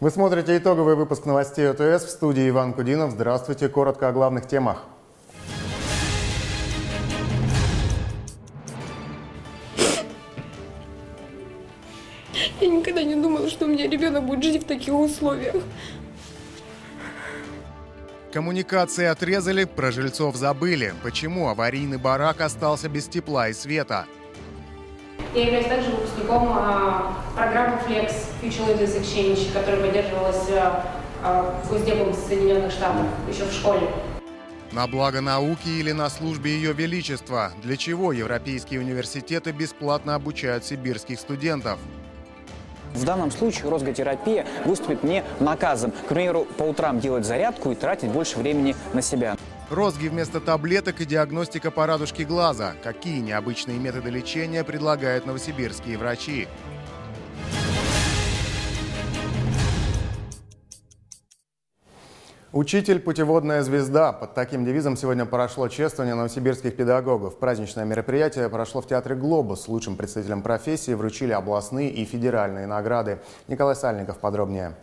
Вы смотрите итоговый выпуск новостей ОТС, в студии Иван Кудинов. Здравствуйте. Коротко о главных темах. Я никогда не думала, что у меня ребенок будет жить в таких условиях. Коммуникации отрезали, про жильцов забыли. Почему аварийный барак остался без тепла и света? Я являюсь также выпускником программы Flex Future Leaders Exchange, которая поддерживалась Госдепом Соединенных Штатов еще в школе. На благо науки или на службе Ее Величества? Для чего европейские университеты бесплатно обучают сибирских студентов? В данном случае розготерапия выступит мне наказом. К примеру, по утрам делать зарядку и тратить больше времени на себя. Розги вместо таблеток и диагностика по радужке глаза. Какие необычные методы лечения предлагают новосибирские врачи? Учитель – путеводная звезда. Под таким девизом сегодня прошло чествование новосибирских педагогов. Праздничное мероприятие прошло в театре «Глобус». Лучшим представителям профессии вручили областные и федеральные награды. Николай Сальников подробнее.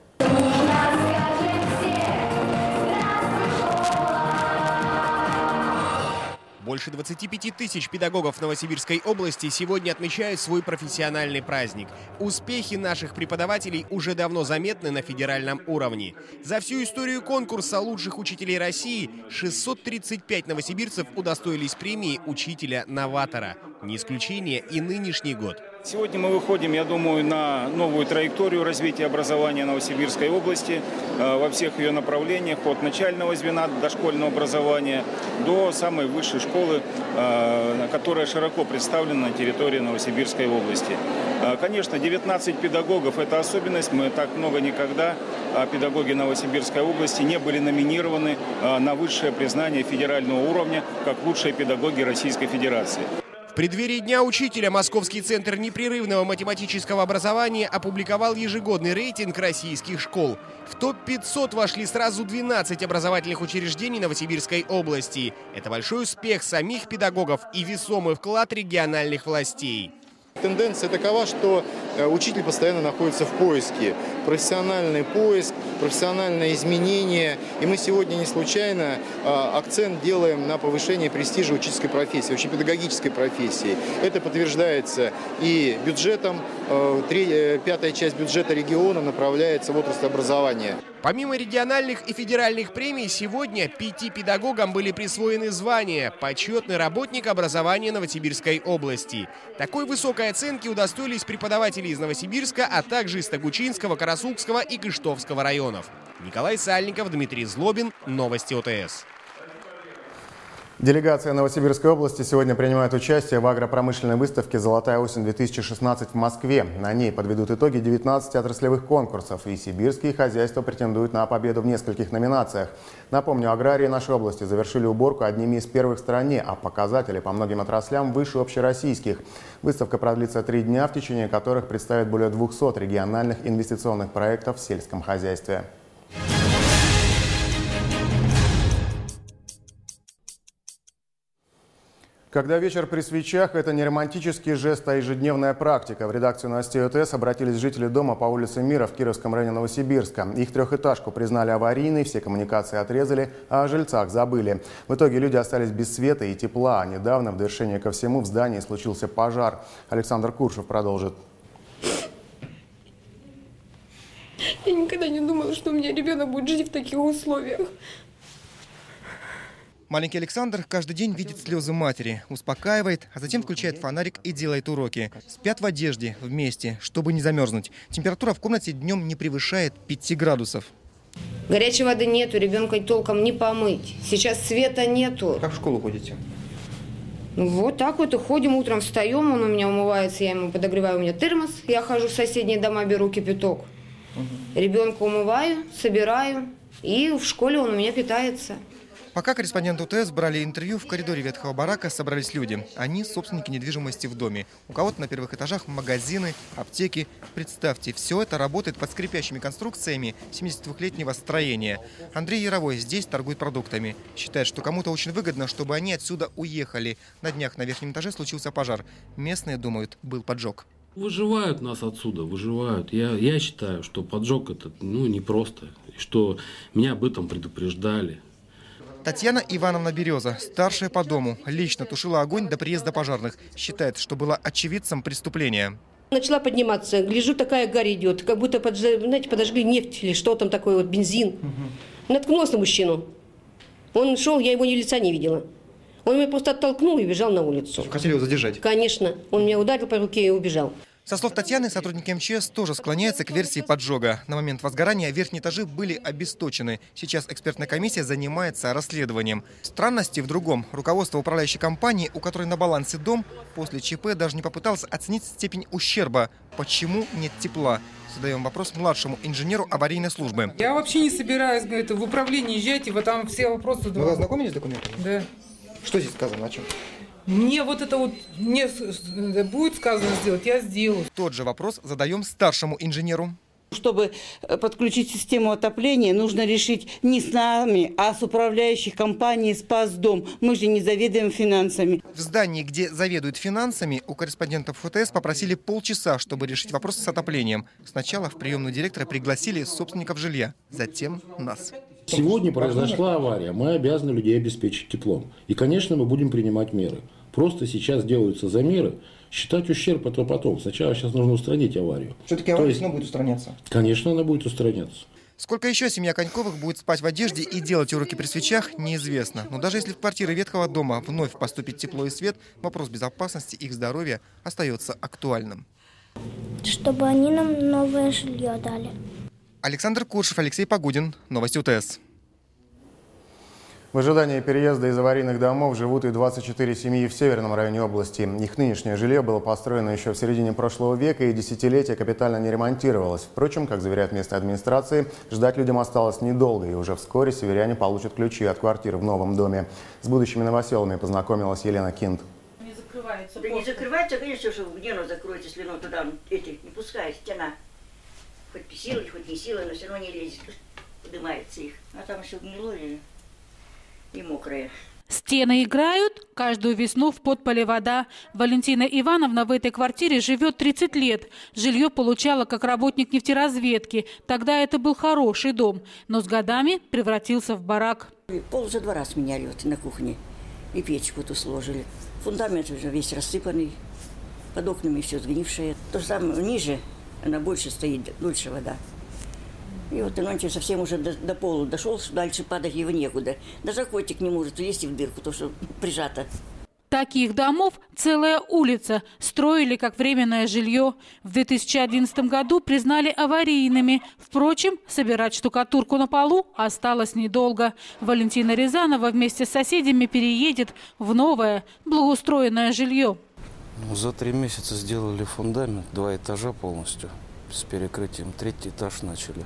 Больше 25 тысяч педагогов Новосибирской области сегодня отмечают свой профессиональный праздник. Успехи наших преподавателей уже давно заметны на федеральном уровне. За всю историю конкурса лучших учителей России 635 новосибирцев удостоились премии учителя-новатора. Не исключение и нынешний год. Сегодня мы выходим, я думаю, на новую траекторию развития образования Новосибирской области во всех ее направлениях, от начального звена дошкольного образования до самой высшей школы, которая широко представлена на территории Новосибирской области. Конечно, 19 педагогов – это особенность. Мы так много никогда, педагоги Новосибирской области, не были номинированы на высшее признание федерального уровня как лучшие педагоги Российской Федерации. В преддверии Дня учителя Московский центр непрерывного математического образования опубликовал ежегодный рейтинг российских школ. В топ-500 вошли сразу 12 образовательных учреждений Новосибирской области. Это большой успех самих педагогов и весомый вклад региональных властей. Тенденция такова, что учитель постоянно находится в поиске. Профессиональный поиск, профессиональное изменение. И мы сегодня не случайно акцент делаем на повышение престижа учительской профессии, вообще педагогической профессии. Это подтверждается и бюджетом. Пятая часть бюджета региона направляется в отрасль образования. Помимо региональных и федеральных премий, сегодня 5 педагогам были присвоены звания «Почетный работник образования Новосибирской области». Такой высокой оценки удостоились преподаватели из Новосибирска, а также из Тогучинского, Карасукского и Кыштовского районов. Николай Сальников, Дмитрий Злобин. Новости ОТС. Делегация Новосибирской области сегодня принимает участие в агропромышленной выставке «Золотая осень-2016» в Москве. На ней подведут итоги 19 отраслевых конкурсов, и сибирские хозяйства претендуют на победу в нескольких номинациях. Напомню, аграрии нашей области завершили уборку одними из первых в стране, а показатели по многим отраслям выше общероссийских. Выставка продлится 3 дня, в течение которых представят более 200 региональных инвестиционных проектов в сельском хозяйстве. Когда вечер при свечах – это не романтический жест, а ежедневная практика. В редакцию новостей ОТС обратились жители дома по улице Мира в Кировском районе Новосибирска. Их трехэтажку признали аварийной, все коммуникации отрезали, а о жильцах забыли. В итоге люди остались без света и тепла. Недавно, в довершение ко всему, в здании случился пожар. Александр Куршев продолжит. Я никогда не думала, что у меня ребенок будет жить в таких условиях. Маленький Александр каждый день видит слезы матери, успокаивает, а затем включает фонарик и делает уроки. Спят в одежде вместе, чтобы не замерзнуть. Температура в комнате днем не превышает 5 градусов. Горячей воды нету, ребенка толком не помыть. Сейчас света нету. Как в школу ходите? Ну, вот так вот и ходим, утром встаем, он у меня умывается, я ему подогреваю, у меня термос. Я хожу в соседние дома, беру кипяток. Ребенка умываю, собираю, и в школе он у меня питается. Пока корреспонденты УТС брали интервью, в коридоре ветхого барака собрались люди. Они собственники недвижимости в доме. У кого-то на первых этажах магазины, аптеки. Представьте, все это работает под скрипящими конструкциями 72-летнего строения. Андрей Яровой здесь торгует продуктами. Считает, что кому-то очень выгодно, чтобы они отсюда уехали. На днях на верхнем этаже случился пожар. Местные думают, был поджог. Выживают нас отсюда, выживают. Я считаю, что поджог этот непросто, что меня об этом предупреждали. Татьяна Ивановна Береза, старшая по дому, лично тушила огонь до приезда пожарных. Считает, что была очевидцем преступления. Начала подниматься, гляжу, такая гарь идет, как будто подожгли нефть или что там такое, бензин. Наткнулась на мужчину. Он шел, я его ни лица не видела. Он меня просто оттолкнул и убежал на улицу. Хотели его задержать? Конечно. Он меня ударил по руке и убежал. Со слов Татьяны, сотрудники МЧС тоже склоняются к версии поджога. На момент возгорания верхние этажи были обесточены. Сейчас экспертная комиссия занимается расследованием. Странности в другом. Руководство управляющей компании, у которой на балансе дом, после ЧП даже не попыталось оценить степень ущерба. Почему нет тепла? Задаем вопрос младшему инженеру аварийной службы. Я вообще не собираюсь, говорит, в управление езжать, и вот там все вопросы... Вы ознакомились с документами? Да. Что здесь сказано, о чем? Мне вот это вот, мне будет сказано сделать, я сделаю. Тот же вопрос задаем старшему инженеру. Чтобы подключить систему отопления, нужно решить не с нами, а с управляющей компанией «Спасдом». Мы же не заведуем финансами. В здании, где заведуют финансами, у корреспондентов ФТС попросили полчаса, чтобы решить вопрос с отоплением. Сначала в приемную директора пригласили собственников жилья, затем нас. Сегодня произошла авария, мы обязаны людей обеспечить теплом. И, конечно, мы будем принимать меры. Просто сейчас делаются замеры. Считать ущерб это потом. Сначала сейчас нужно устранить аварию. Все-таки авария все равно будет устраняться? Конечно, она будет устраняться. Сколько еще семья Коньковых будет спать в одежде и делать уроки при свечах, неизвестно. Но даже если в квартиры ветхого дома вновь поступит тепло и свет, вопрос безопасности их здоровья остается актуальным. Чтобы они нам новое жилье дали. Александр Куршев, Алексей Погудин. Новости УТС. В ожидании переезда из аварийных домов живут и 24 семьи в северном районе области. Их нынешнее жилье было построено еще в середине прошлого века и десятилетия капитально не ремонтировалось. Впрочем, как заверяют местные администрации, ждать людям осталось недолго, и уже вскоре северяне получат ключи от квартир в новом доме. С будущими новоселами познакомилась Елена Кинт. Не закрывается. Да не закрывается, конечно, что где оно закроется, если оно туда не пускает стена. Хоть силой, хоть не силой, но все равно не лезет, поднимается их. А там еще гнилое и мокрое. Стены играют, каждую весну в подполе вода. Валентина Ивановна в этой квартире живет 30 лет. Жилье получала как работник нефтеразведки. Тогда это был хороший дом, но с годами превратился в барак. Пол уже 2 раза меняли вот на кухне и печку тут сложили. Фундамент уже весь рассыпанный, под окнами все сгнившее. То же самое ниже, она больше стоит, дольше вода. И вот он совсем уже до пола дошел, дальше падать его некуда. Даже котик не может влезть в дырку, потому что прижато. Таких домов целая улица. Строили как временное жилье. В 2011 году признали аварийными. Впрочем, собирать штукатурку на полу осталось недолго. Валентина Рязанова вместе с соседями переедет в новое благоустроенное жилье. За 3 месяца сделали фундамент, 2 этажа полностью с перекрытием. 3-й этаж начали.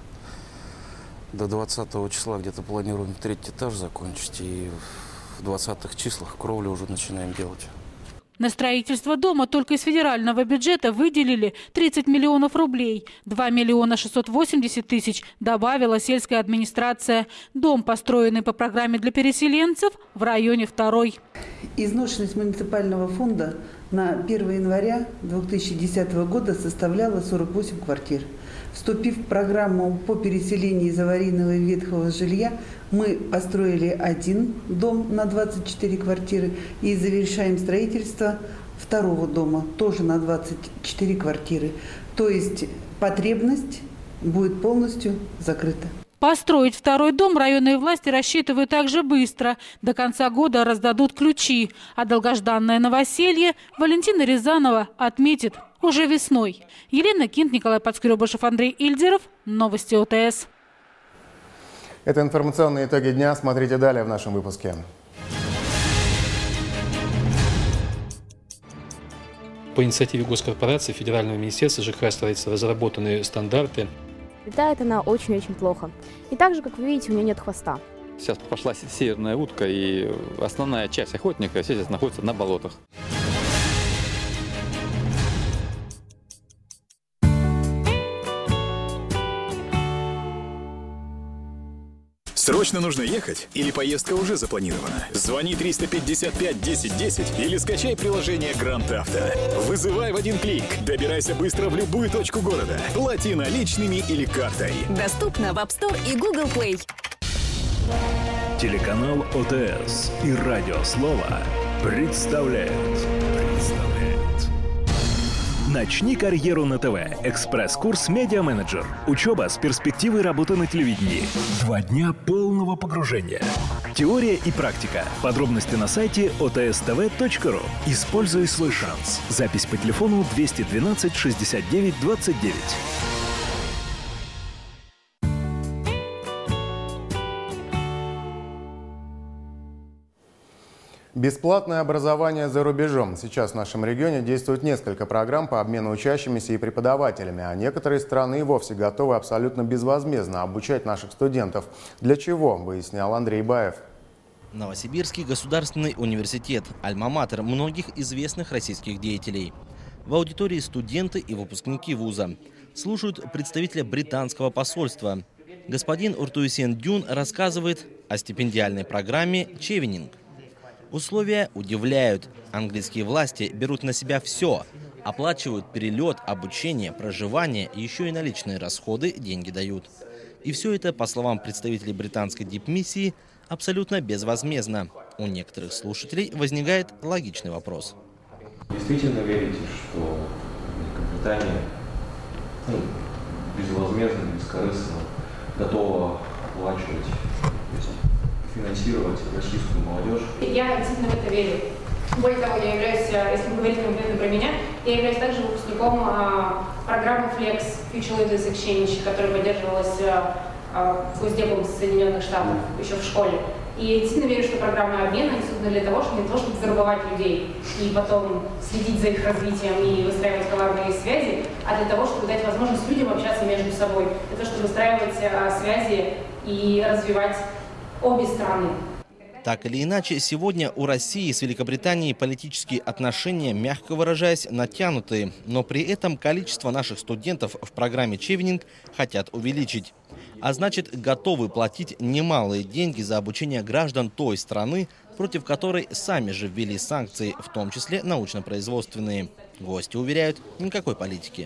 До 20 числа где-то планируем 3-й этаж закончить, и в 20-х числах кровлю уже начинаем делать. На строительство дома только из федерального бюджета выделили 30 миллионов рублей. 2 миллиона 680 тысяч добавила сельская администрация. Дом, построенный по программе для переселенцев, в районе 2-й. Изношенность муниципального фонда на 1 января 2010 года составляла 48 квартир. Вступив в программу по переселению из аварийного и ветхого жилья, мы построили 1 дом на 24 квартиры и завершаем строительство 2-го дома, тоже на 24 квартиры. То есть потребность будет полностью закрыта. Построить 2-й дом районные власти рассчитывают также быстро. До конца года раздадут ключи. А долгожданное новоселье Валентина Рязанова отметит уже весной. Елена Кинт, Николай Подскребышев, Андрей Ильдеров. Новости ОТС. Это информационные итоги дня. Смотрите далее в нашем выпуске. По инициативе госкорпорации Федерального министерства ЖКХ и строительства разработаны стандарты. Летает она очень-очень плохо. И так же, как вы видите, у нее нет хвоста. Сейчас пошла северная утка, и основная часть охотника сейчас находится на болотах. Срочно Срочно нужно ехать или поездка уже запланирована? Звони 355 10 10 или скачай приложение Grand Auto. Вызывай в один клик. Добирайся быстро в любую точку города. Плати наличными или картой. Доступно в App Store и Google Play. Телеканал ОТС и Радио Слово представляют. Начни карьеру на ТВ. Экспресс-курс «Медиа-менеджер». Учеба с перспективой работы на телевидении. 2 дня полного погружения. Теория и практика. Подробности на сайте otstv.ru. Используй свой шанс. Запись по телефону 212 69 29. Бесплатное образование за рубежом. Сейчас в нашем регионе действует несколько программ по обмену учащимися и преподавателями, а некоторые страны и вовсе готовы абсолютно безвозмездно обучать наших студентов. Для чего, выяснял Андрей Баев. Новосибирский государственный университет – альма-матер многих известных российских деятелей. В аудитории студенты и выпускники вуза. Слушают представителя британского посольства. Господин Уртуисен Дюн рассказывает о стипендиальной программе «Чевенинг». Условия удивляют. Английские власти берут на себя все. Оплачивают перелет, обучение, проживание и еще и наличные расходы деньги дают. И все это, по словам представителей британской дипмиссии, абсолютно безвозмездно. У некоторых слушателей возникает логичный вопрос. Действительно верите, что Великобритания безвозмездно, бескорыстно готова оплачивать, финансировать российскую молодежь? Я действительно в это верю. Более того, я являюсь, если мы говорим конкретно про меня, я являюсь также выпускником программы Flex Future Leaders Exchange, которая поддерживалась Госдепом Соединенных Штатов еще в школе. И я действительно верю, что программы обмена созданы не для того, чтобы завербовать людей и потом следить за их развитием и выстраивать коварные связи, а для того, чтобы дать возможность людям общаться между собой, для того, чтобы выстраивать связи и развивать обе страны. Так или иначе, сегодня у России с Великобританией политические отношения, мягко выражаясь, натянутые. Но при этом количество наших студентов в программе «Чевенинг» хотят увеличить. А значит, готовы платить немалые деньги за обучение граждан той страны, против которой сами же ввели санкции, в том числе научно-производственные. Гости уверяют, никакой политики.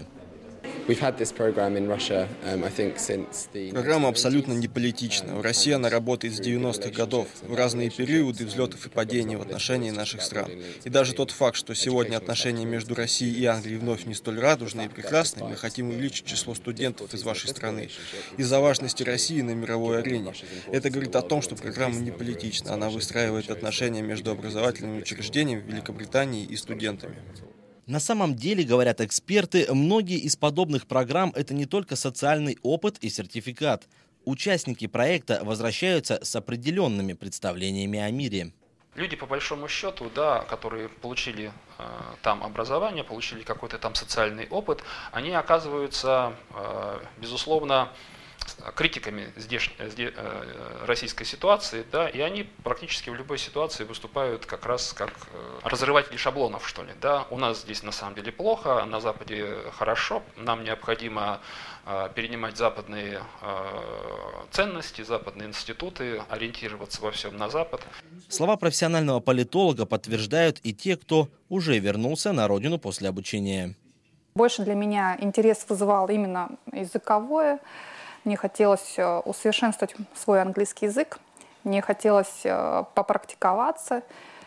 Программа абсолютно не политична. В России она работает с 90-х годов, в разные периоды взлетов и падений в отношении наших стран. И даже тот факт, что сегодня отношения между Россией и Англией вновь не столь радужные и прекрасные, мы хотим увеличить число студентов из вашей страны из-за важности России на мировой арене. Это говорит о том, что программа не политична. Она выстраивает отношения между образовательными учреждениями в Великобритании и студентами. На самом деле, говорят эксперты, многие из подобных программ – это не только социальный опыт и сертификат. Участники проекта возвращаются с определенными представлениями о мире. Люди, по большому счету, да, которые получили там образование, получили какой-то там социальный опыт, они оказываются, безусловно, критиками российской ситуации, да, и они практически в любой ситуации выступают как раз как разрыватели шаблонов, что ли. Да. У нас здесь на самом деле плохо, на Западе хорошо, нам необходимо перенимать западные ценности, западные институты, ориентироваться во всем на Запад. Слова профессионального политолога подтверждают и те, кто уже вернулся на родину после обучения. Больше для меня интерес вызывал именно языковое. Мне хотелось усовершенствовать свой английский язык, мне хотелось попрактиковаться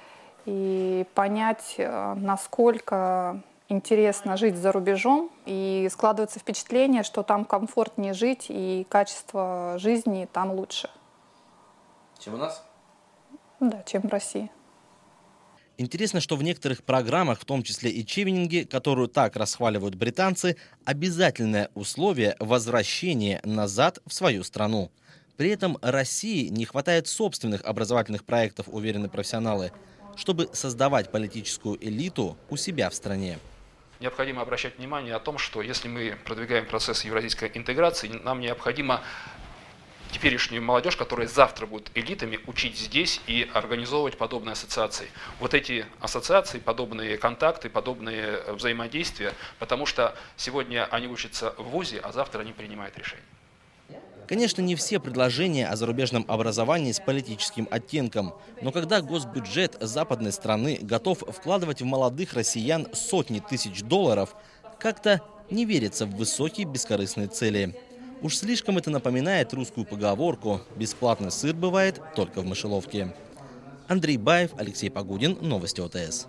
и понять, насколько интересно жить за рубежом. И складывается впечатление, что там комфортнее жить и качество жизни там лучше. Чем у нас? Да, чем в России. Интересно, что в некоторых программах, в том числе и «Чевенинге», которую так расхваливают британцы, обязательное условие возвращения назад в свою страну. При этом России не хватает собственных образовательных проектов, уверены профессионалы, чтобы создавать политическую элиту у себя в стране. Необходимо обращать внимание о том, что если мы продвигаем процесс евразийской интеграции, нам необходимо теперешнюю молодежь, которая завтра будет элитами, учить здесь и организовывать подобные ассоциации. Вот эти ассоциации, подобные контакты, подобные взаимодействия, потому что сегодня они учатся в ВУЗе, а завтра они принимают решения. Конечно, не все предложения о зарубежном образовании с политическим оттенком. Но когда госбюджет западной страны готов вкладывать в молодых россиян сотни тысяч долларов, как-то не верится в высокие бескорыстные цели. Уж слишком это напоминает русскую поговорку «бесплатный сыр бывает только в мышеловке». Андрей Баев, Алексей Погудин, Новости ОТС.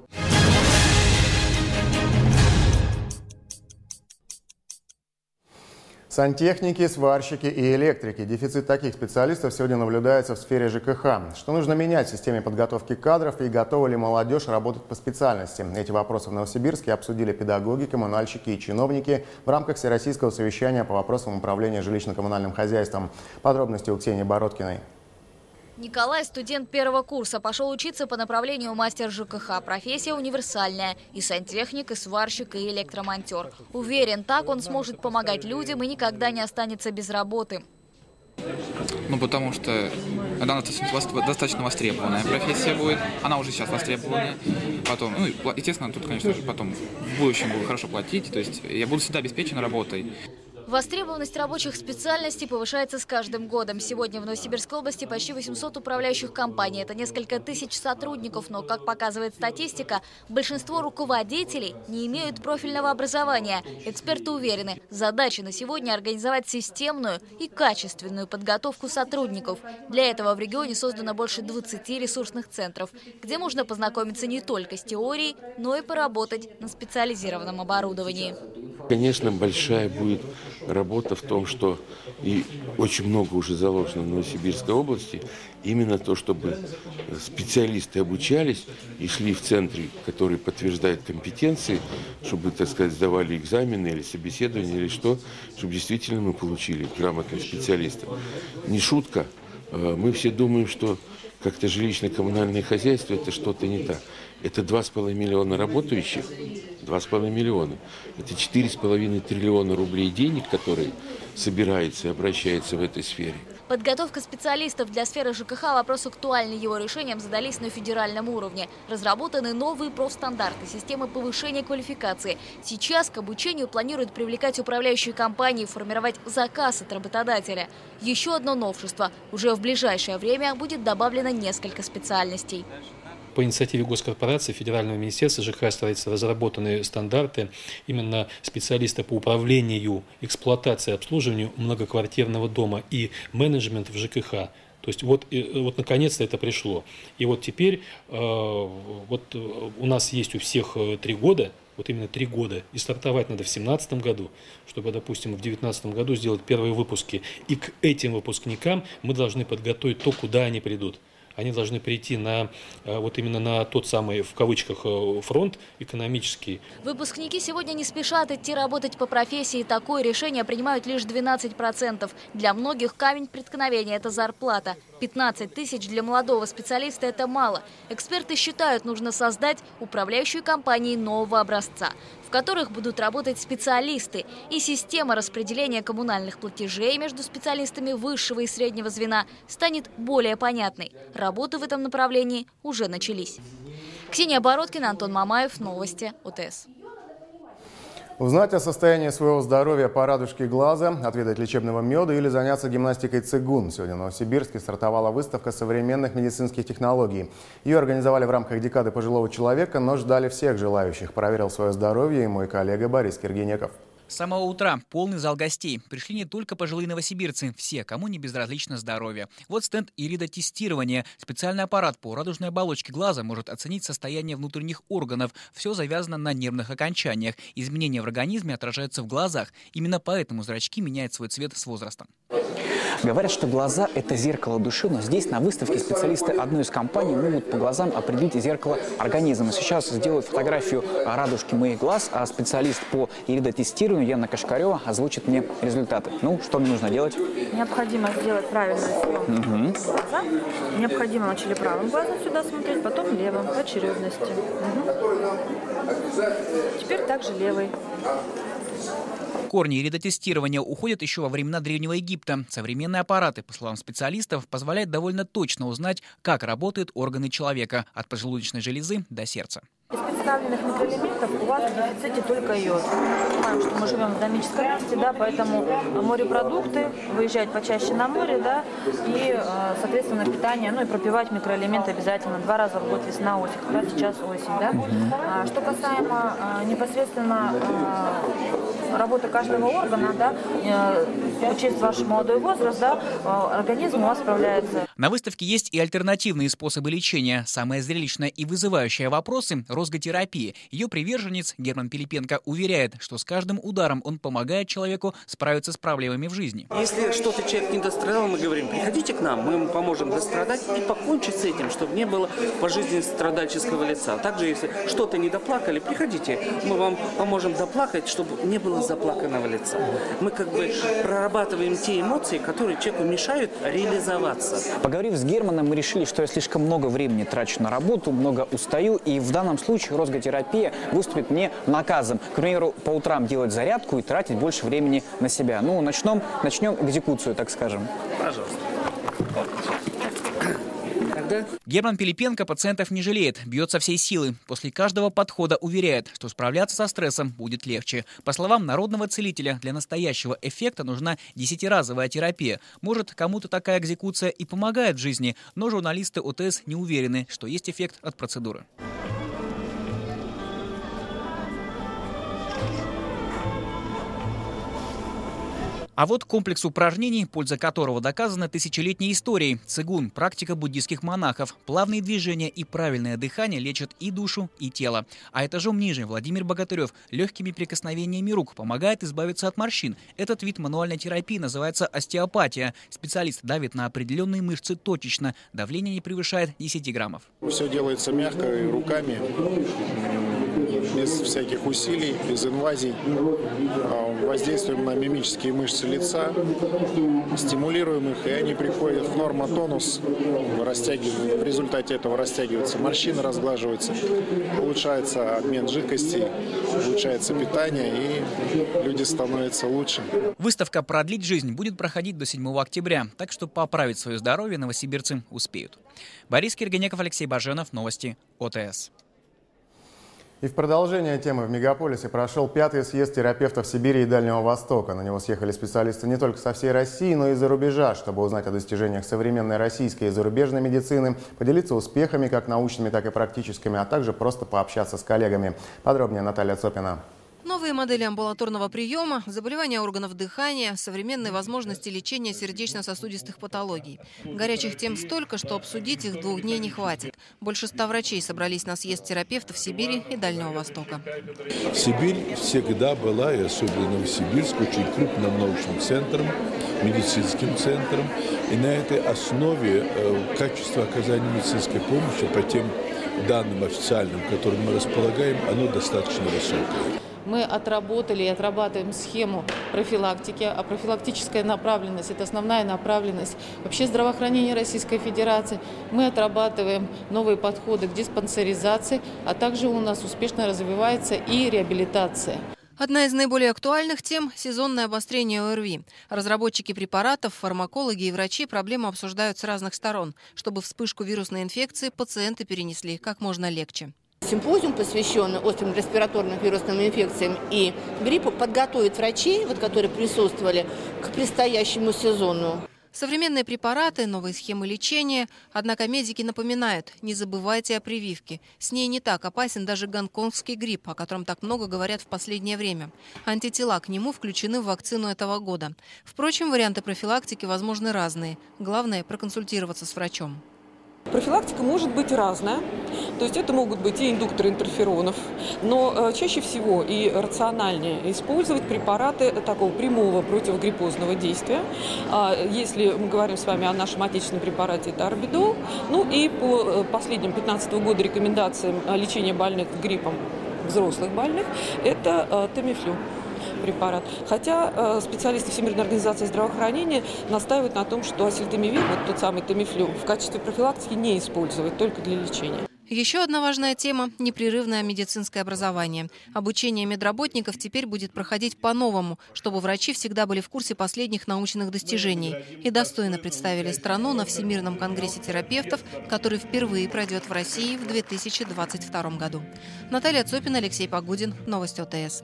Сантехники, сварщики и электрики. Дефицит таких специалистов сегодня наблюдается в сфере ЖКХ. Что нужно менять в системе подготовки кадров и готова ли молодежь работать по специальности? Эти вопросы в Новосибирске обсудили педагоги, коммунальщики и чиновники в рамках Всероссийского совещания по вопросам управления жилищно-коммунальным хозяйством. Подробности у Ксении Бородкиной. Николай, студент первого курса, пошел учиться по направлению мастер ЖКХ. Профессия универсальная. И сантехник, и сварщик, и электромонтер. Уверен, так он сможет помогать людям и никогда не останется без работы. Потому что она достаточно востребованная профессия будет. Она уже сейчас востребованная. Потом, естественно, тут, конечно же, потом в будущем буду хорошо платить. То есть я буду всегда обеспечен работой. Востребованность рабочих специальностей повышается с каждым годом. Сегодня в Новосибирской области почти 800 управляющих компаний. Это несколько тысяч сотрудников. Но, как показывает статистика, большинство руководителей не имеют профильного образования. Эксперты уверены, задача на сегодня – организовать системную и качественную подготовку сотрудников. Для этого в регионе создано больше 20 ресурсных центров, где можно познакомиться не только с теорией, но и поработать на специализированном оборудовании. Конечно, большая будет работа в том, что и очень много уже заложено в Новосибирской области, именно то, чтобы специалисты обучались и шли в центры, которые подтверждают компетенции, чтобы, так сказать, сдавали экзамены или собеседования, или что, чтобы действительно мы получили грамотных специалистов. Не шутка. Мы все думаем, что как-то жилищно-коммунальное хозяйство – это что-то не так. Это 2,5 миллиона работающих, 2,5 миллиона. Это 4,5 триллиона рублей денег, которые собираются и обращаются в этой сфере. Подготовка специалистов для сферы ЖКХ – вопрос актуальный. Его решением задались на федеральном уровне. Разработаны новые профстандарты, системы повышения квалификации. Сейчас к обучению планируют привлекать управляющие компании, формировать заказ от работодателя. Еще одно новшество – уже в ближайшее время будет добавлено несколько специальностей. По инициативе госкорпорации Федерального министерства ЖКХ строительства разработаны стандарты именно специалиста по управлению, эксплуатации, обслуживанию многоквартирного дома и менеджмент в ЖКХ. То есть вот наконец-то это пришло. И вот теперь у нас есть у всех 3 года, вот именно 3 года, и стартовать надо в 2017 году, чтобы, допустим, в 2019 году сделать первые выпуски. И к этим выпускникам мы должны подготовить то, куда они придут. Они должны прийти именно на тот самый, в кавычках, фронт экономический. Выпускники сегодня не спешат идти работать по профессии. Такое решение принимают лишь 12%. Для многих камень преткновения – это зарплата. 15 тысяч для молодого специалиста – это мало. Эксперты считают, нужно создать управляющие компании нового образца, в которых будут работать специалисты, и система распределения коммунальных платежей между специалистами высшего и среднего звена станет более понятной. Работы в этом направлении уже начались. Ксения Бородкина, Антон Мамаев, Новости ОТС. Узнать о состоянии своего здоровья по радужке глаза, отведать лечебного меда или заняться гимнастикой цигун. Сегодня в Новосибирске стартовала выставка современных медицинских технологий. Ее организовали в рамках декады пожилого человека, но ждали всех желающих. Проверил свое здоровье и мой коллега Борис Киргенеков. С самого утра полный зал гостей. Пришли не только пожилые новосибирцы, все, кому не безразлично здоровье. Вот стенд иридотестирования. Специальный аппарат по радужной оболочке глаза может оценить состояние внутренних органов. Все завязано на нервных окончаниях. Изменения в организме отражаются в глазах. Именно поэтому зрачки меняют свой цвет с возрастом. Говорят, что глаза – это зеркало души, но здесь на выставке специалисты одной из компаний могут по глазам определить зеркало организма. Сейчас сделают фотографию радужки моих глаз, а специалист по иридотестированию Яна Кашкарева озвучит мне результаты. Ну, что мне нужно делать? Необходимо сделать правильную съемку глаза. Необходимо вначале правым глазом сюда смотреть, потом левым, в очередности. Теперь также левый. Корни иридотестирования уходят еще во времена Древнего Египта. Современные аппараты, по словам специалистов, позволяют довольно точно узнать, как работают органы человека от поджелудочной железы до сердца. Из представленных микроэлементов у вас в дефиците только йод. Мы понимаем, что мы живем в динамическом месте, да, поэтому морепродукты, выезжать почаще на море, да, и, соответственно, питание, ну и пропивать микроэлементы обязательно 2 раза в год, весна, осень, как раз сейчас осень, да. Что касаемо непосредственно работы каждого органа, да, учесть ваш молодой возраст, да, организм у вас справляется. На выставке есть и альтернативные способы лечения. Самое зрелищное и вызывающее вопросы – розготерапия. Ее приверженец Герман Пилипенко уверяет, что с каждым ударом он помогает человеку справиться с проблемами в жизни. Если что-то человек не дострадал, мы говорим, приходите к нам, мы ему поможем дострадать и покончить с этим, чтобы не было по жизни страдальческого лица. Также, если что-то не доплакали, приходите, мы вам поможем доплакать, чтобы не было заплаканного лица. Мы как бы прорабатываем те эмоции, которые человеку мешают реализоваться. Поговорив с Германом, мы решили, что я слишком много времени трачу на работу, много устаю, и в данном случае розготерапия выступит мне наказом. К примеру, по утрам делать зарядку и тратить больше времени на себя. Ну, начнем экзекуцию, так скажем. Пожалуйста. Герман Пилипенко пациентов не жалеет, бьет со всей силы. После каждого подхода уверяет, что справляться со стрессом будет легче. По словам народного целителя, для настоящего эффекта нужна 10-разовая терапия. Может, кому-то такая экзекуция и помогает в жизни, но журналисты ОТС не уверены, что есть эффект от процедуры. А вот комплекс упражнений, польза которого доказана тысячелетней историей. Цигун – практика буддийских монахов. Плавные движения и правильное дыхание лечат и душу, и тело. А этажом ниже Владимир Богатырев легкими прикосновениями рук помогает избавиться от морщин. Этот вид мануальной терапии называется остеопатия. Специалист давит на определенные мышцы точечно. Давление не превышает 10 граммов. Все делается мягко и руками, без всяких усилий, без инвазий. Воздействуем на мимические мышцы лица, стимулируем их, и они приходят в нормотонус. В результате этого растягиваются морщины, разглаживаются, улучшается обмен жидкостей, улучшается питание, и люди становятся лучше. Выставка «Продлить жизнь» будет проходить до 7 октября, так что поправить свое здоровье новосибирцы успеют. Борис Киргенеков, Алексей Баженов, новости ОТС. И в продолжение темы в мегаполисе прошел 5-й съезд терапевтов Сибири и Дальнего Востока. На него съехали специалисты не только со всей России, но и из-за рубежа, чтобы узнать о достижениях современной российской и зарубежной медицины, поделиться успехами как научными, так и практическими, а также просто пообщаться с коллегами. Подробнее Наталья Цопина. Новые модели амбулаторного приема, заболевания органов дыхания, современные возможности лечения сердечно-сосудистых патологий. Горячих тем столько, что обсудить их 2 дней не хватит. Больше 100 врачей собрались на съезд терапевтов Сибири и Дальнего Востока. Сибирь всегда была, и особенно Новосибирск, очень крупным научным центром, медицинским центром. И на этой основе качество оказания медицинской помощи по тем данным официальным, которыми мы располагаем, оно достаточно высокое. Мы отработали и отрабатываем схему профилактики, а профилактическая направленность – это основная направленность вообще здравоохранения Российской Федерации. Мы отрабатываем новые подходы к диспансеризации, а также у нас успешно развивается и реабилитация. Одна из наиболее актуальных тем – сезонное обострение ОРВИ. Разработчики препаратов, фармакологи и врачи проблему обсуждают с разных сторон, чтобы вспышку вирусной инфекции пациенты перенесли как можно легче. Симпозиум, посвященный острым респираторным вирусным инфекциям и гриппу, подготовит врачей, которые присутствовали к предстоящему сезону. Современные препараты, новые схемы лечения. Однако медики напоминают, не забывайте о прививке. С ней не так опасен даже гонконгский грипп, о котором так много говорят в последнее время. Антитела к нему включены в вакцину этого года. Впрочем, варианты профилактики возможны разные. Главное – проконсультироваться с врачом. Профилактика может быть разная, то есть это могут быть и индукторы интерферонов, но чаще всего и рациональнее использовать препараты такого прямого противогриппозного действия. Если мы говорим с вами о нашем отечественном препарате, это орбидол, ну и по последним 2015 года рекомендациям лечения больных гриппом, взрослых больных, это тамифлю. Препарат. Хотя специалисты Всемирной организации здравоохранения настаивают на том, что ацетамивир, вот тот самый тамифлю, в качестве профилактики не использовать, только для лечения. Еще одна важная тема – непрерывное медицинское образование. Обучение медработников теперь будет проходить по-новому, чтобы врачи всегда были в курсе последних научных достижений и достойно представили страну на Всемирном конгрессе терапевтов, который впервые пройдет в России в 2022 году. Наталья Цопина, Алексей Погудин. Новости ОТС.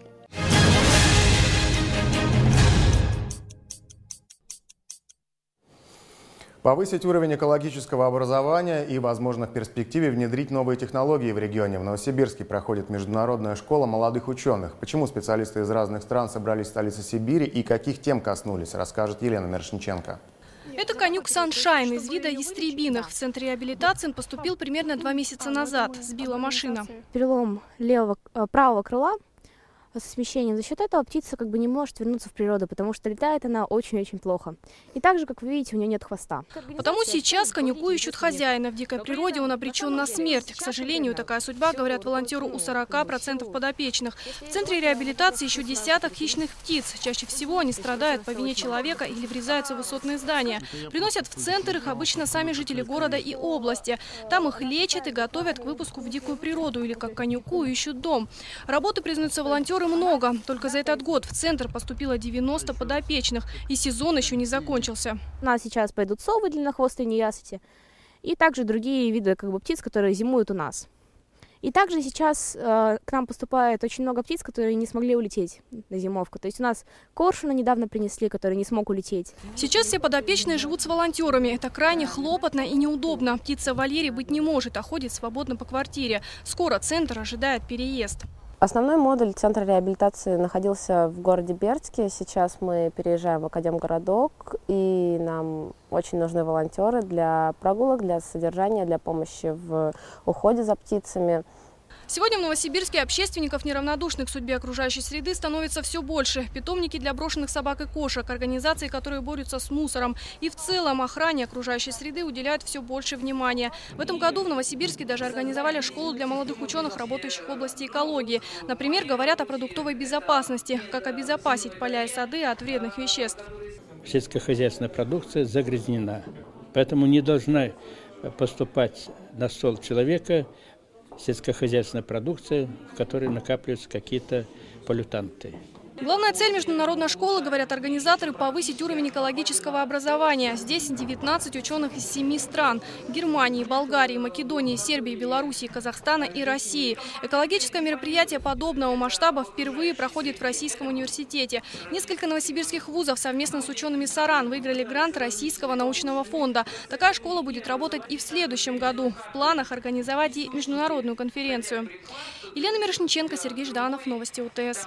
Повысить уровень экологического образования и, возможно, в перспективе внедрить новые технологии в регионе. В Новосибирске проходит международная школа молодых ученых. Почему специалисты из разных стран собрались в столице Сибири и каких тем коснулись, расскажет Елена Мирошниченко. Это конюк Саншайн из вида ястребиных. В центр реабилитации он поступил примерно 2 месяца назад. Сбила машина. Перелом правого крыла со смещением. За счет этого птица не может вернуться в природу, потому что летает она очень-очень плохо. И также, как вы видите, у нее нет хвоста. Потому сейчас конюку ищут хозяина. В дикой природе он обречен на смерть. К сожалению, такая судьба, говорят волонтеры, у 40% подопечных. В центре реабилитации еще десяток хищных птиц. Чаще всего они страдают по вине человека или врезаются в высотные здания. Приносят в центр их обычно сами жители города и области. Там их лечат и готовят к выпуску в дикую природу или как конюку ищут дом. Работы, признаются волонтеры, много. Только за этот год в центр поступило 90 подопечных, и сезон еще не закончился. У нас сейчас пойдут совы длиннохвостые, неясыти, и также другие виды птиц, которые зимуют у нас. И также сейчас к нам поступает очень много птиц, которые не смогли улететь на зимовку. То есть у нас коршуна недавно принесли, который не смог улететь. Сейчас все подопечные живут с волонтерами. Это крайне хлопотно и неудобно. Птица в вольере быть не может, а ходит свободно по квартире. Скоро центр ожидает переезд. Основной модуль центра реабилитации находился в городе Бердске. Сейчас мы переезжаем в Академгородок, и нам очень нужны волонтеры для прогулок, для содержания, для помощи в уходе за птицами. Сегодня в Новосибирске общественников, неравнодушных к судьбе окружающей среды, становится все больше. Питомники для брошенных собак и кошек, организации, которые борются с мусором. И в целом охране окружающей среды уделяют все больше внимания. В этом году в Новосибирске даже организовали школу для молодых ученых, работающих в области экологии. Например, говорят о продуктовой безопасности, как обезопасить поля и сады от вредных веществ. Сельскохозяйственная продукция загрязнена, поэтому не должна поступать на стол человека сельскохозяйственная продукция, в которой накапливаются какие-то поллютанты. Главная цель международной школы, говорят организаторы, повысить уровень экологического образования. Здесь 19 ученых из 7 стран – Германии, Болгарии, Македонии, Сербии, Белоруссии, Казахстана и России. Экологическое мероприятие подобного масштаба впервые проходит в Российском университете. Несколько новосибирских вузов совместно с учеными САРАН выиграли грант Российского научного фонда. Такая школа будет работать и в следующем году. В планах организовать и международную конференцию. Елена Мирошниченко, Сергей Жданов. Новости УТС.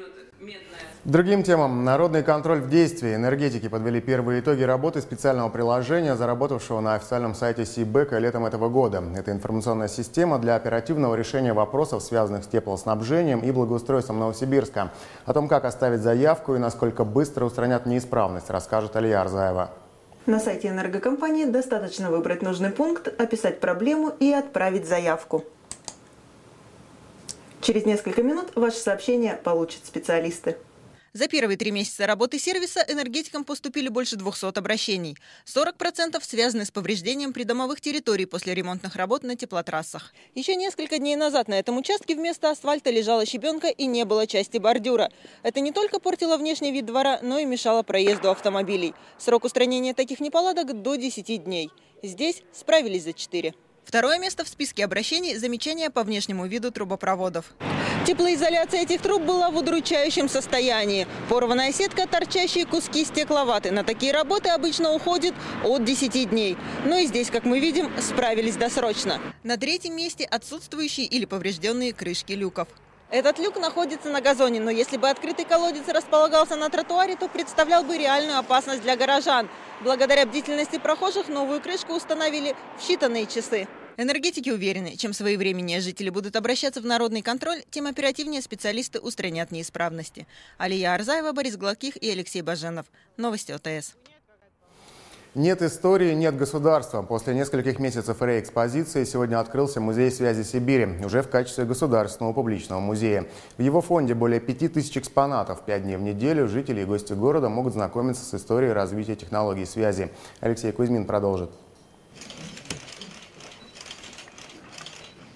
Другим темам. Народный контроль в действии. Энергетики подвели первые итоги работы специального приложения, заработавшего на официальном сайте СИБЭКа летом этого года. Это информационная система для оперативного решения вопросов, связанных с теплоснабжением и благоустройством Новосибирска. О том, как оставить заявку и насколько быстро устранят неисправность, расскажет Алия Арзаева. На сайте энергокомпании достаточно выбрать нужный пункт, описать проблему и отправить заявку. Через несколько минут ваше сообщение получат специалисты. За первые 3 месяца работы сервиса энергетикам поступили больше 200 обращений. 40% связаны с повреждением придомовых территорий после ремонтных работ на теплотрассах. Еще несколько дней назад на этом участке вместо асфальта лежала щебенка и не было части бордюра. Это не только портило внешний вид двора, но и мешало проезду автомобилей. Срок устранения таких неполадок до 10 дней. Здесь справились за 4. Второе место в списке обращений – замечания по внешнему виду трубопроводов. Теплоизоляция этих труб была в удручающем состоянии. Порванная сетка, торчащие куски стекловаты. На такие работы обычно уходит от 10 дней. Но и здесь, как мы видим, справились досрочно. На 3-м месте отсутствующие или поврежденные крышки люков. Этот люк находится на газоне, но если бы открытый колодец располагался на тротуаре, то представлял бы реальную опасность для горожан. Благодаря бдительности прохожих новую крышку установили в считанные часы. Энергетики уверены, чем своевременнее жители будут обращаться в народный контроль, тем оперативнее специалисты устранят неисправности. Алия Арзаева, Борис Гладких и Алексей Баженов. Новости ОТС. Нет истории, нет государства. После нескольких месяцев реэкспозиции сегодня открылся Музей связи Сибири, уже в качестве государственного публичного музея. В его фонде более 5000 экспонатов. 5 дней в неделю жители и гости города могут знакомиться с историей развития технологий связи. Алексей Кузьмин продолжит.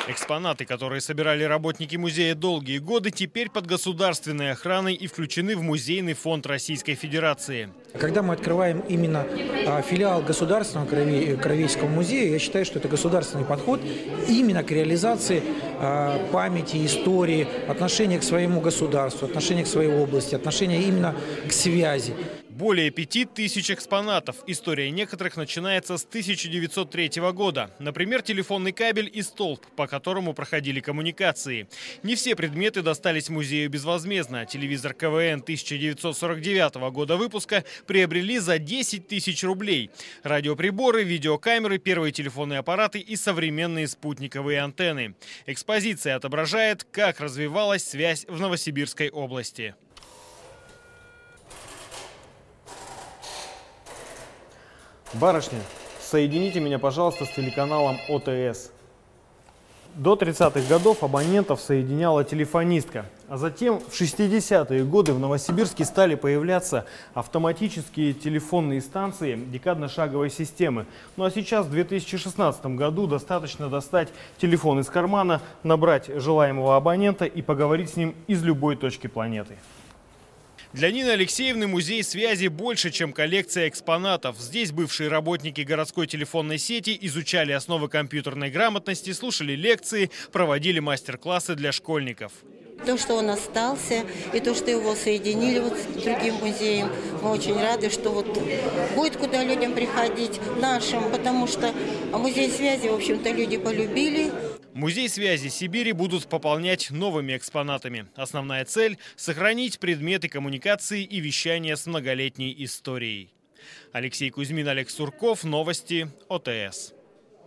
Экспонаты, которые собирали работники музея долгие годы, теперь под государственной охраной и включены в музейный фонд Российской Федерации. Когда мы открываем именно филиал Государственного краеведческого музея, я считаю, что это государственный подход именно к реализации памяти, истории, отношения к своему государству, отношения к своей области, отношения именно к связи. Более 5000 экспонатов. История некоторых начинается с 1903 года. Например, телефонный кабель и столб, по которому проходили коммуникации. Не все предметы достались музею безвозмездно. Телевизор КВН 1949 года выпуска приобрели за 10 тысяч рублей. Радиоприборы, видеокамеры, первые телефонные аппараты и современные спутниковые антенны. Экспозиция отображает, как развивалась связь в Новосибирской области. Барышня, соедините меня, пожалуйста, с телеканалом ОТС. До 30-х годов абонентов соединяла телефонистка. А затем в 60-е годы в Новосибирске стали появляться автоматические телефонные станции декадно-шаговой системы. Ну а сейчас, в 2016 году, достаточно достать телефон из кармана, набрать желаемого абонента и поговорить с ним из любой точки планеты. Для Нины Алексеевны музей связи больше, чем коллекция экспонатов. Здесь бывшие работники городской телефонной сети изучали основы компьютерной грамотности, слушали лекции, проводили мастер-классы для школьников. То, что он остался, и то, что его соединили вот с другим музеем, мы очень рады, что вот будет куда людям приходить, нашим, потому что музей связи, в общем-то, люди полюбили. Музей связи Сибири будут пополнять новыми экспонатами. Основная цель – сохранить предметы коммуникации и вещания с многолетней историей. Алексей Кузьмин, Олег Сурков. Новости ОТС.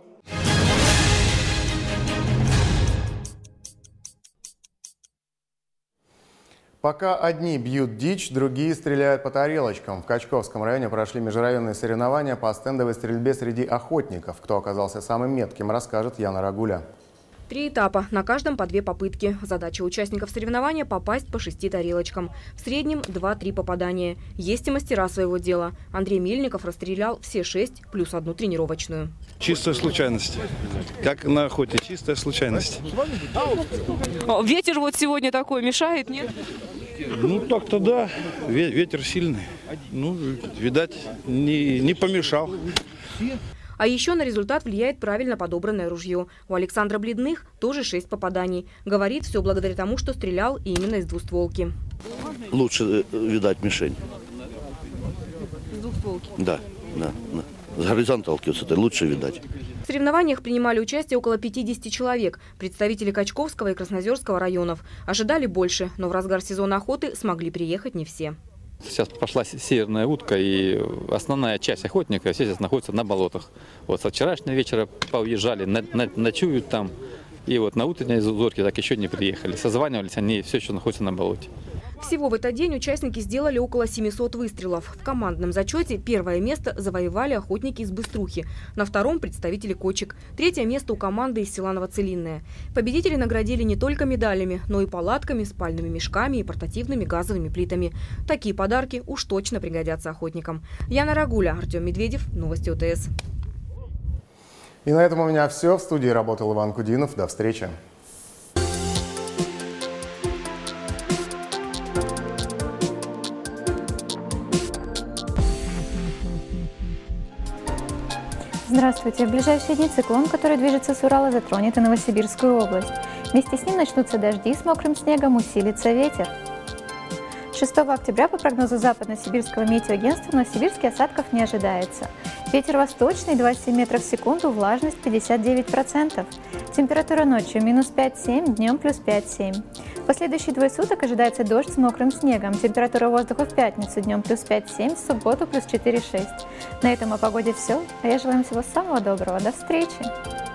Пока одни бьют дичь, другие стреляют по тарелочкам. В Качковском районе прошли межрайонные соревнования по стендовой стрельбе среди охотников. Кто оказался самым метким, расскажет Яна Рагуля. 3 этапа, на каждом по 2 попытки. Задача участников соревнования – попасть по 6 тарелочкам. В среднем 2-3 попадания. Есть и мастера своего дела. Андрей Мельников расстрелял все 6, плюс 1 тренировочную. Чистая случайность. Как на охоте, чистая случайность. Ветер вот сегодня такой мешает, нет? Ну, так-то да. Ветер сильный. Ну, видать, не помешал. А еще на результат влияет правильно подобранное ружье. У Александра Бледных тоже 6 попаданий. Говорит, все благодаря тому, что стрелял именно из двустволки. Лучше видать мишень. Из двустволки? Да. С горизонталки вот это лучше видать. В соревнованиях принимали участие около 50 человек. Представители Качковского и Краснозерского районов. Ожидали больше, но в разгар сезона охоты смогли приехать не все. Сейчас пошла северная утка, и основная часть охотников сейчас находится на болотах. Вот со вчерашнего вечера поуезжали, ночуют там. И вот на утренней зорке так еще не приехали. Созванивались, они все еще находятся на болоте. Всего в этот день участники сделали около 700 выстрелов. В командном зачете первое место завоевали охотники из Быструхи. На втором – представители Кочек. Третье место у команды из села Новоцелинное. Победители наградили не только медалями, но и палатками, спальными мешками и портативными газовыми плитами. Такие подарки уж точно пригодятся охотникам. Яна Рагуля, Артем Медведев. Новости ОТС. И на этом у меня все. В студии работал Иван Кудинов. До встречи. Здравствуйте. В ближайшие дни циклон, который движется с Урала, затронет и Новосибирскую область. Вместе с ним начнутся дожди, с мокрым снегом усилится ветер. 6 октября по прогнозу Западно-Сибирского метеоагентства в Новосибирске осадков не ожидается. Ветер восточный 27 метров в секунду, влажность 59%. Температура ночью минус 5-7, днем плюс 5-7. В последующие 2 суток ожидается дождь с мокрым снегом. Температура воздуха в пятницу днем плюс 5-7, в субботу плюс 4-6. На этом о погоде все. А я желаю вам всего самого доброго. До встречи!